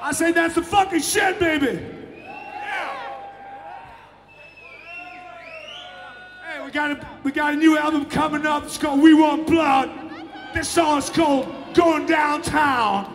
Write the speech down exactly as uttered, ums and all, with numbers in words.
I say that's the fucking shit, baby. Hey, we got a we got a new album coming up. It's called We Want Blood. This song is called Going Downtown.